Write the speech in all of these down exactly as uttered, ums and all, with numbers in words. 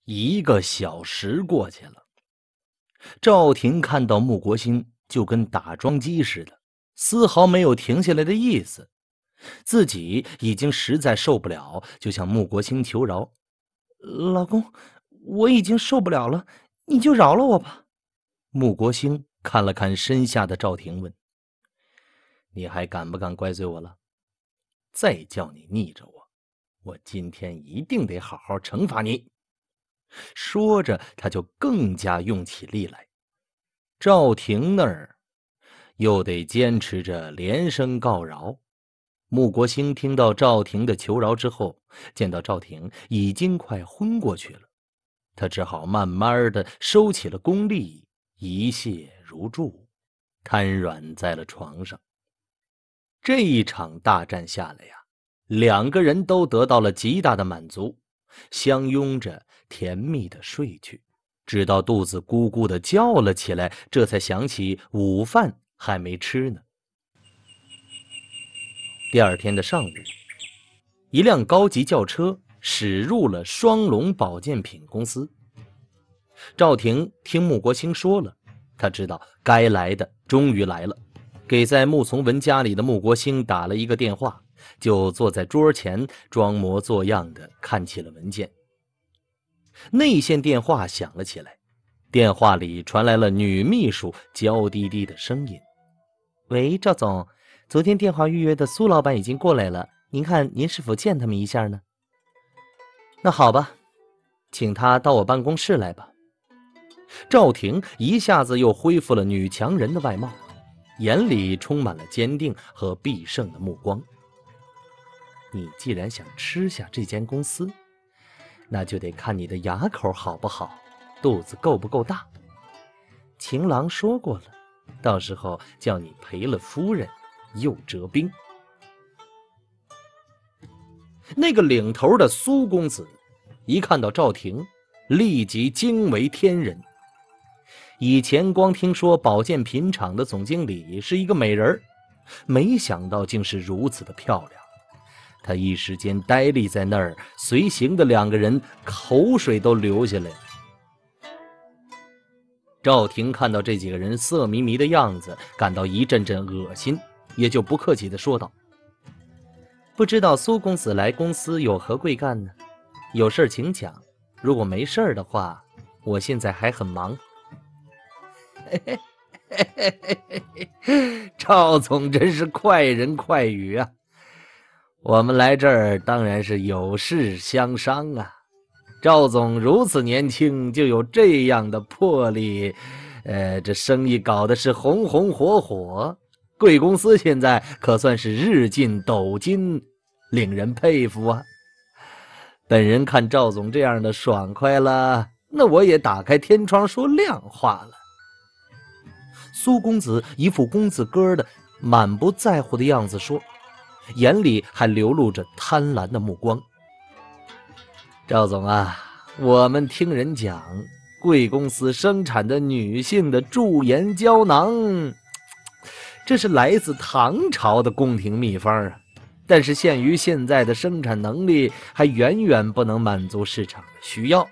一个小时过去了，赵婷看到穆国兴就跟打桩机似的，丝毫没有停下来的意思。自己已经实在受不了，就向穆国兴求饶：“老公，我已经受不了了，你就饶了我吧。”穆国兴看了看身下的赵婷，问：“你还敢不敢怪罪我了？再叫你逆着我，我今天一定得好好惩罚你。”说着，他就更加用起力来。赵婷那儿又得坚持着连声告饶。穆国兴听到赵婷的求饶之后，见到赵婷已经快昏过去了，他只好慢慢的收起了功力，一泻如注，瘫软在了床上。这一场大战下来呀，两个人都得到了极大的满足，相拥着甜蜜的睡去，直到肚子咕咕的叫了起来，这才想起午饭还没吃呢。第二天的上午，一辆高级轿车驶入了双龙保健品公司。赵婷听穆国兴说了，他知道该来的终于来了，给在穆从文家里的穆国兴打了一个电话，就坐在桌前装模作样的看起了文件。内线电话响了起来，电话里传来了女秘书娇滴滴的声音：“喂，赵总，昨天电话预约的苏老板已经过来了，您看您是否见他们一下呢？”“那好吧，请他到我办公室来吧。”赵婷一下子又恢复了女强人的外貌，眼里充满了坚定和必胜的目光。“你既然想吃下这间公司，那就得看你的牙口好不好，肚子够不够大。秦郎说过了，到时候叫你赔了夫人又折兵。”那个领头的苏公子一看到赵婷，立即惊为天人。以前光听说保健品厂的总经理是一个美人，没想到竟是如此的漂亮。他一时间呆立在那儿，随行的两个人口水都流下来了。赵婷看到这几个人色迷迷的样子，感到一阵阵恶心，也就不客气地说道：“不知道苏公子来公司有何贵干呢？有事请讲，如果没事的话，我现在还很忙。”赵总真是快人快语啊！我们来这儿当然是有事相商啊。赵总如此年轻就有这样的魄力，呃，这生意搞的是红红火火，贵公司现在可算是日进斗金，令人佩服啊。本人看赵总这样的爽快了，那我也打开天窗说亮话了。苏公子一副公子哥的满不在乎的样子说，眼里还流露着贪婪的目光：“赵总啊，我们听人讲，贵公司生产的女性的驻颜胶囊，这是来自唐朝的宫廷秘方啊，但是限于现在的生产能力，还远远不能满足市场的需要。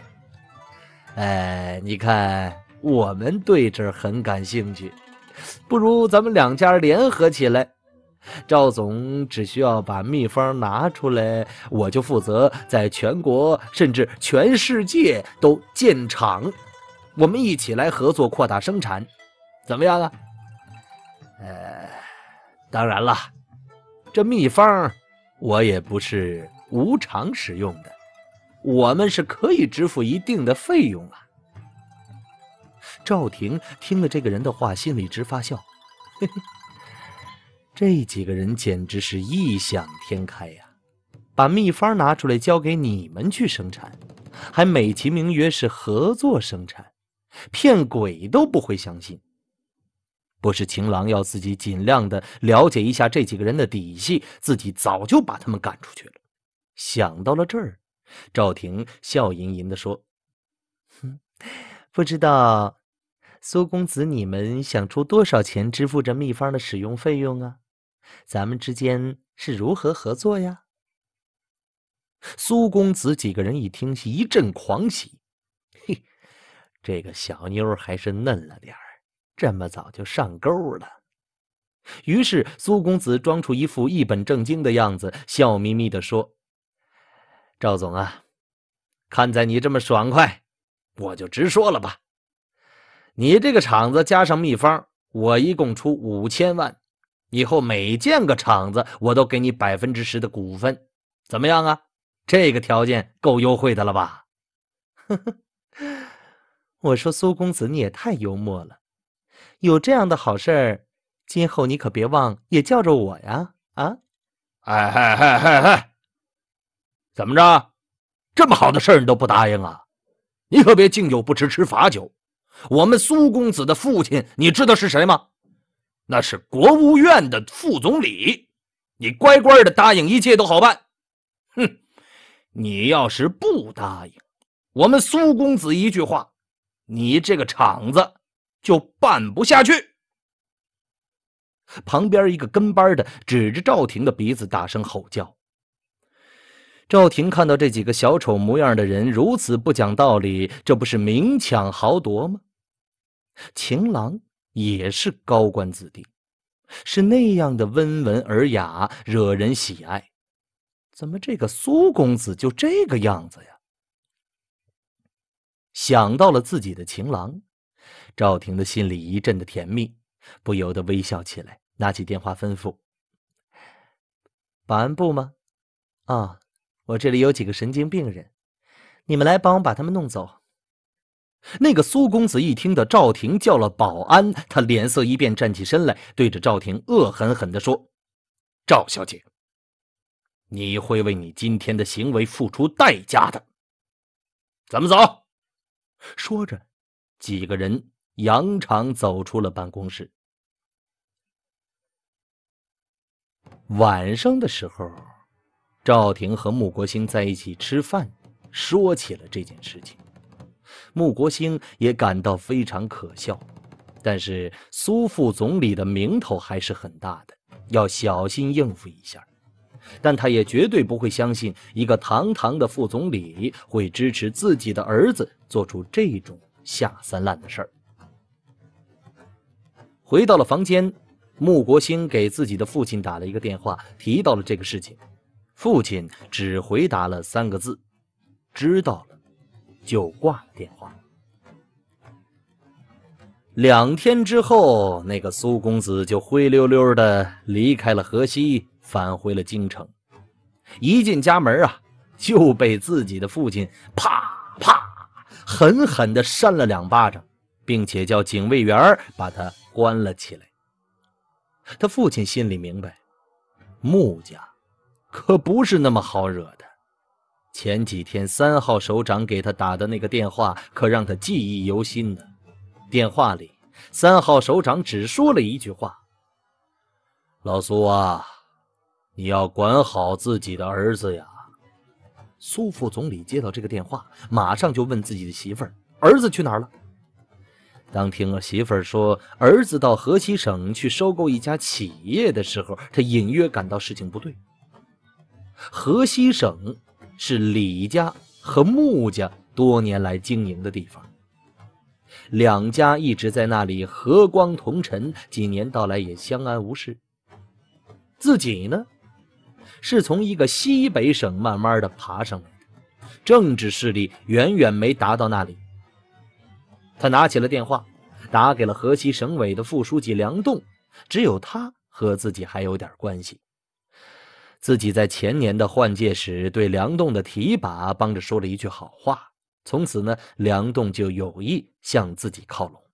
哎，你看我们对这儿很感兴趣，不如咱们两家联合起来。赵总只需要把秘方拿出来，我就负责在全国甚至全世界都建厂，我们一起来合作扩大生产，怎么样啊？”“呃，当然了，这秘方我也不是无偿使用的，我们是可以支付一定的费用啊。”赵婷听了这个人的话，心里直发笑，嘿嘿，这几个人简直是异想天开呀！把秘方拿出来交给你们去生产，还美其名曰是合作生产，骗鬼都不会相信。不是情郎要自己尽量的了解一下这几个人的底细，自己早就把他们赶出去了。想到了这儿，赵婷笑吟吟地说：“哼，不知道苏公子你们想出多少钱支付这秘方的使用费用啊？咱们之间是如何合作呀？” 苏公子几个人一听，一阵狂喜。嘿，这个小妞还是嫩了点儿，这么早就上钩了。于是苏公子装出一副一本正经的样子，笑眯眯地说：赵总啊，看在你这么爽快，我就直说了吧。你这个厂子加上秘方，我一共出五千万，以后每建个厂子我都给你百分之十的股份，怎么样啊？这个条件够优惠的了吧？我说苏公子你也太幽默了，有这样的好事儿，今后你可别忘也叫着我呀！啊！哎嗨嗨嗨嗨！怎么着？这么好的事儿你都不答应啊？你可别敬酒不吃吃罚酒。我们苏公子的父亲，你知道是谁吗？那是国务院的副总理。你乖乖的答应，一切都好办。哼！你要是不答应，我们苏公子一句话，你这个厂子就办不下去。旁边一个跟班的指着赵婷的鼻子大声吼叫。赵婷看到这几个小丑模样的人如此不讲道理，这不是明抢豪夺吗？情郎也是高官子弟，是那样的温文尔雅，惹人喜爱。怎么这个苏公子就这个样子呀？想到了自己的情郎，赵婷的心里一阵的甜蜜，不由得微笑起来，拿起电话吩咐：保安部吗？啊，我这里有几个神经病人，你们来帮我把他们弄走。那个苏公子一听到赵婷叫了保安，他脸色一变，站起身来，对着赵婷恶狠狠地说：赵小姐，你会为你今天的行为付出代价的。咱们走。说着，几个人扬长走出了办公室。晚上的时候，赵婷和穆国兴在一起吃饭，说起了这件事情。穆国兴也感到非常可笑，但是苏副总理的名头还是很大的，要小心应付一下。但他也绝对不会相信一个堂堂的副总理会支持自己的儿子做出这种下三滥的事儿。回到了房间，穆国兴给自己的父亲打了一个电话，提到了这个事情。父亲只回答了三个字：知道了，就挂了电话。两天之后，那个苏公子就灰溜溜的离开了河西，返回了京城。一进家门啊，就被自己的父亲啪啪狠狠地扇了两巴掌，并且叫警卫员把他关了起来。他父亲心里明白，穆家可不是那么好惹的。前几天三号首长给他打的那个电话，可让他记忆犹新呢。电话里，三号首长只说了一句话：老苏啊，你要管好自己的儿子呀。苏副总理接到这个电话，马上就问自己的媳妇儿：儿子去哪儿了？当听了媳妇儿说儿子到河西省去收购一家企业的时候，他隐约感到事情不对。河西省是李家和穆家多年来经营的地方，两家一直在那里和光同尘，几年到来也相安无事。自己呢，是从一个西北省慢慢的爬上来的，政治势力远远没达到那里。他拿起了电话，打给了河西省委的副书记梁栋，只有他和自己还有点关系。自己在前年的换届时对梁栋的提拔帮着说了一句好话，从此呢，梁栋就有意向自己靠拢。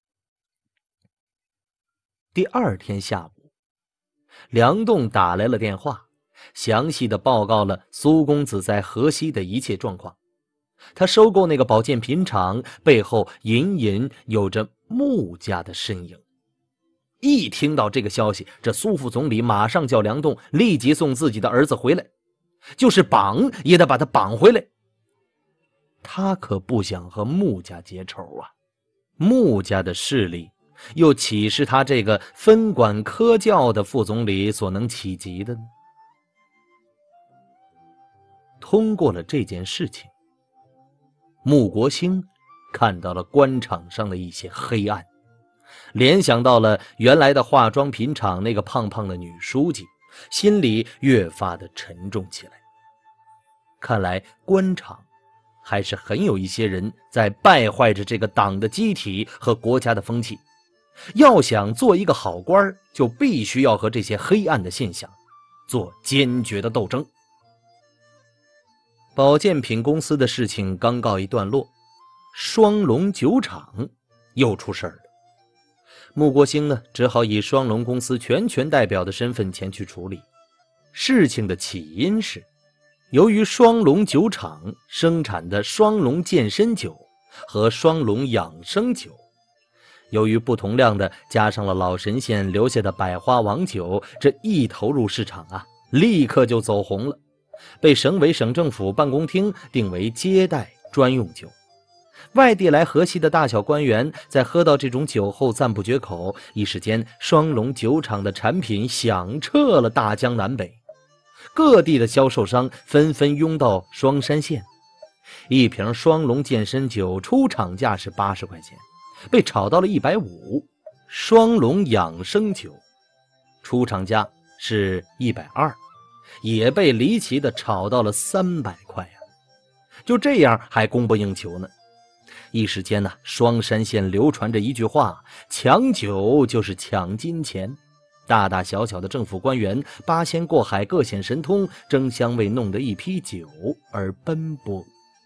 第二天下午，梁栋打来了电话，详细的报告了苏公子在河西的一切状况。他收购那个保健品厂背后隐隐有着穆家的身影。一听到这个消息，这苏副总理马上叫梁栋立即送自己的儿子回来，就是绑也得把他绑回来。他可不想和穆家结仇啊，穆家的势力又岂是他这个分管科教的副总理所能企及的呢？ 通过了这件事情。穆国兴看到了官场上的一些黑暗，联想到了原来的化妆品厂那个胖胖的女书记，心里越发的沉重起来。看来官场还是很有一些人在败坏着这个党的机体和国家的风气。要想做一个好官，就必须要和这些黑暗的现象做坚决的斗争。保健品公司的事情刚告一段落，双龙酒厂又出事儿了。穆国兴呢，只好以双龙公司全权代表的身份前去处理。事情的起因是，由于双龙酒厂生产的双龙健身酒和双龙养生酒，由于不同量的加上了老神仙留下的百花王酒，这一投入市场啊，立刻就走红了，被省委省政府办公厅定为接待专用酒。外地来河西的大小官员在喝到这种酒后赞不绝口，一时间双龙酒厂的产品响彻了大江南北，各地的销售商纷纷拥到双山县。一瓶双龙健身酒出厂价是八十块钱，被炒到了一百五十。双龙养生酒出厂价是一百二十，也被离奇的炒到了三百块啊！就这样还供不应求呢。一时间呢、啊，双山县流传着一句话：抢酒就是抢金钱。大大小小的政府官员八仙过海，各显神通，争相为弄得一批酒而奔波。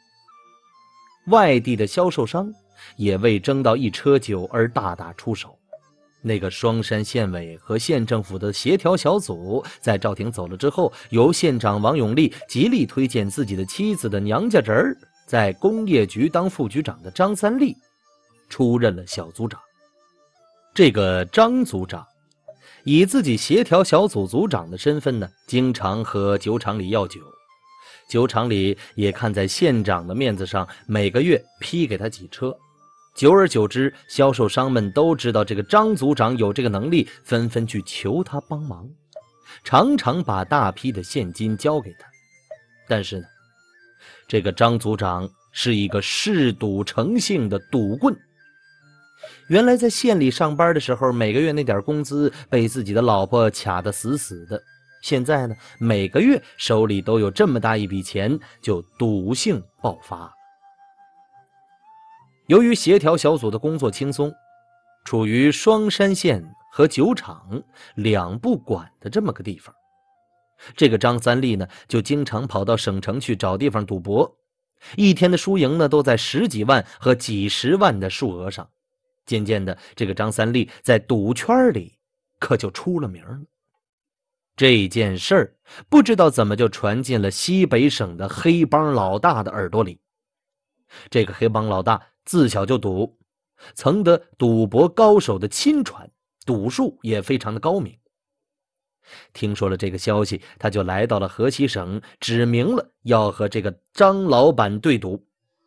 外地的销售商也为争到一车酒而大打出手。那个双山县委和县政府的协调小组在赵廷走了之后，由县长王永利极力推荐自己的妻子的娘家侄儿，在工业局当副局长的张三立出任了小组长。这个张组长以自己协调小组组长的身份呢，经常和酒厂里要酒。酒厂里也看在县长的面子上，每个月批给他几车。久而久之，销售商们都知道这个张组长有这个能力，纷纷去求他帮忙，常常把大批的现金交给他。但是呢，这个张组长是一个嗜赌成性的赌棍。原来在县里上班的时候，每个月那点工资被自己的老婆卡得死死的。现在呢，每个月手里都有这么大一笔钱，就赌性爆发。由于协调小组的工作轻松，处于双山县和酒厂两不管的这么个地方，这个张三立呢，就经常跑到省城去找地方赌博，一天的输赢呢，都在十几万和几十万的数额上。渐渐的，这个张三立在赌圈里可就出了名了。这件事儿不知道怎么就传进了西北省的黑帮老大的耳朵里。这个黑帮老大自小就赌，曾得赌博高手的亲传，赌术也非常的高明。听说了这个消息，他就来到了河西省，指明了要和这个张老板对赌。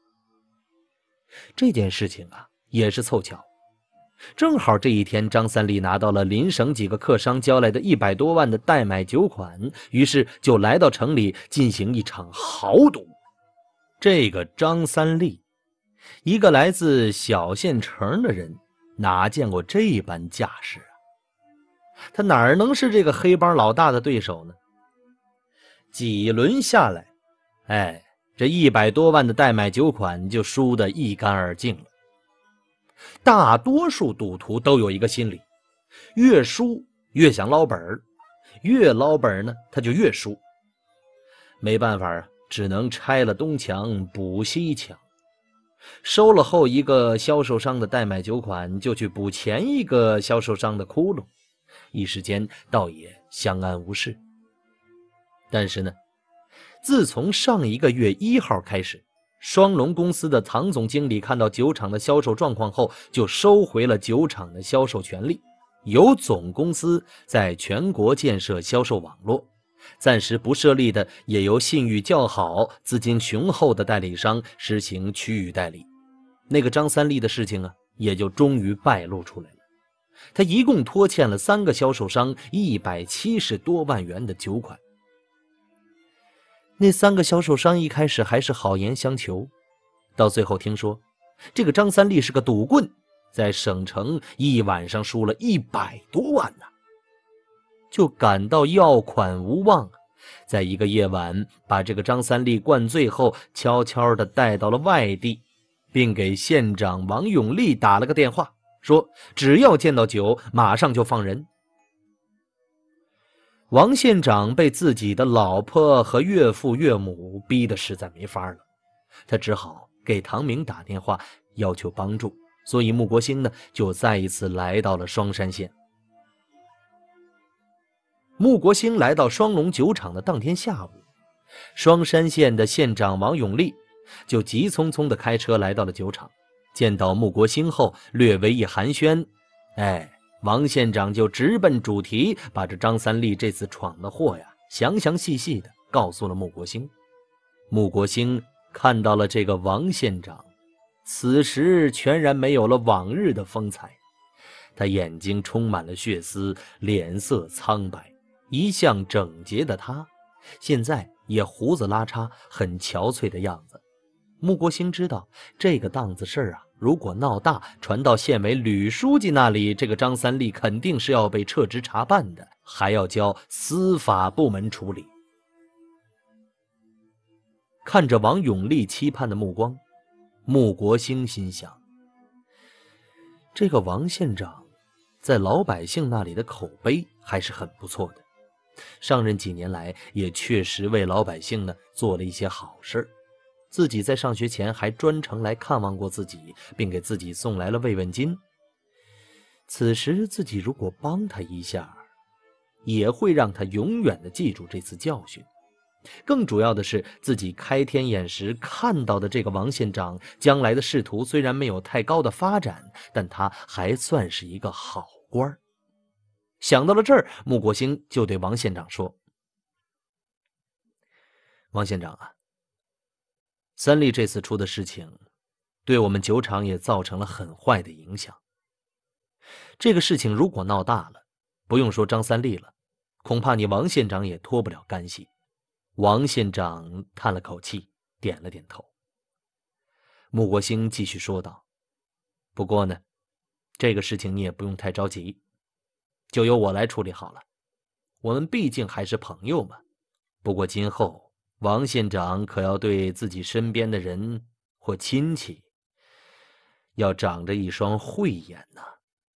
这件事情啊，也是凑巧，正好这一天，张三立拿到了邻省几个客商交来的一百多万的代买酒款，于是就来到城里进行一场豪赌。这个张三立，一个来自小县城的人，哪见过这般架势啊？他哪能是这个黑帮老大的对手呢？几轮下来，哎，这一百多万的代买酒款就输得一干二净了。大多数赌徒都有一个心理，越输越想捞本，越捞本呢他就越输。没办法啊，只能拆了东墙补西墙，收了后一个销售商的代买酒款，就去补前一个销售商的窟窿，一时间倒也相安无事。但是呢，自从上一个月一号开始，双龙公司的唐总经理看到酒厂的销售状况后，就收回了酒厂的销售权利，由总公司在全国建设销售网络，暂时不设立的也由信誉较好、资金雄厚的代理商实行区域代理。那个张三立的事情啊，也就终于败露出来了。他一共拖欠了三个销售商一百七十多万元的酒款。 那三个销售商一开始还是好言相求，到最后听说这个张三立是个赌棍，在省城一晚上输了一百多万呢，就感到要款无望，在一个夜晚把这个张三立灌醉后，悄悄地带到了外地，并给县长王永利打了个电话，说只要见到酒马上就放人。王县长被自己的老婆和岳父岳母逼得实在没法了，他只好给唐明打电话要求帮助，所以穆国兴呢就再一次来到了双山县。穆国兴来到双龙酒厂的当天下午，双山县的县长王永利就急匆匆地开车来到了酒厂，见到穆国兴后略微一寒暄，哎，王县长就直奔主题，把这张三立这次闯的祸呀详详细细地告诉了穆国兴。穆国兴看到了这个王县长，此时全然没有了往日的风采，他眼睛充满了血丝，脸色苍白，一向整洁的他现在也胡子拉碴，很憔悴的样子。穆国兴知道这个档子事儿啊，如果闹大传到县委吕书记那里，这个张三立肯定是要被撤职查办的，还要交司法部门处理。看着王永利期盼的目光，穆国兴心想，这个王县长在老百姓那里的口碑还是很不错的，上任几年来也确实为老百姓呢做了一些好事，自己在上学前还专程来看望过自己，并给自己送来了慰问金。此时自己如果帮他一下，也会让他永远地记住这次教训。更主要的是，自己开天眼时看到的这个王县长将来的仕途虽然没有太高的发展，但他还算是一个好官。想到了这儿，穆国兴就对王县长说，王县长啊，三立这次出的事情对我们酒厂也造成了很坏的影响，这个事情如果闹大了，不用说张三立了，恐怕你王县长也脱不了干系。王县长叹了口气，点了点头。穆国兴继续说道，不过呢，这个事情你也不用太着急，就由我来处理好了，我们毕竟还是朋友嘛。不过今后王县长可要对自己身边的人或亲戚要长着一双慧眼呐。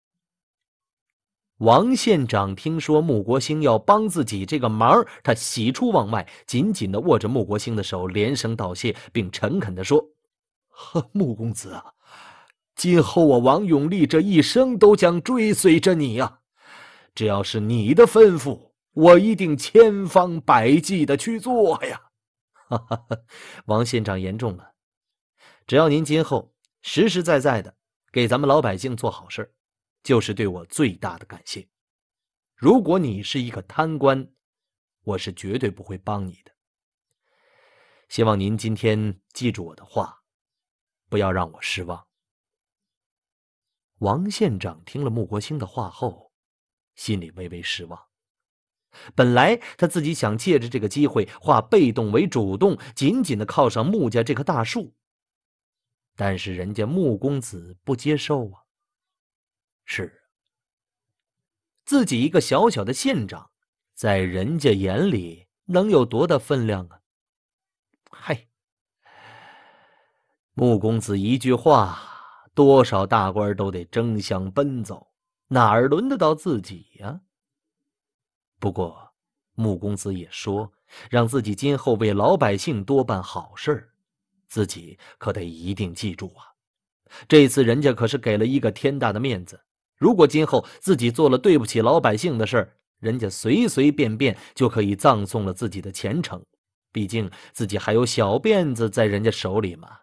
王县长听说穆国兴要帮自己这个忙，他喜出望外，紧紧地握着穆国兴的手，连声道谢，并诚恳地说，穆公子啊，今后我王永利这一生都将追随着你啊，只要是你的吩咐，我一定千方百计的去做呀。哈哈哈，王县长言重了，只要您今后实实在在的给咱们老百姓做好事，就是对我最大的感谢。如果你是一个贪官，我是绝对不会帮你的。希望您今天记住我的话，不要让我失望。王县长听了穆国兴的话后，心里微微失望。本来他自己想借着这个机会化被动为主动，紧紧地靠上穆家这棵大树，但是人家穆公子不接受啊。是，自己一个小小的县长，在人家眼里能有多大分量啊？嗨，穆公子一句话，多少大官都得争相奔走，哪儿轮得到自己呀？不过穆公子也说，让自己今后为老百姓多办好事，自己可得一定记住啊。这次人家可是给了一个天大的面子，如果今后自己做了对不起老百姓的事儿，人家随随便便就可以葬送了自己的前程，毕竟自己还有小辫子在人家手里嘛。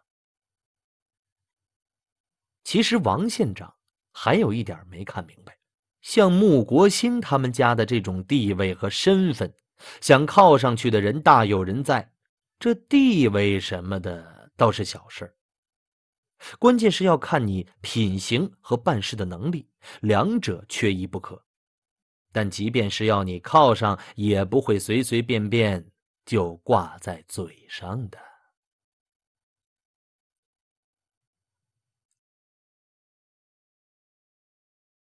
其实王县长还有一点没看明白，像穆国兴他们家的这种地位和身份，想靠上去的人大有人在，这地位什么的倒是小事，关键是要看你品行和办事的能力，两者缺一不可。但即便是要你靠上，也不会随随便便就挂在嘴上的。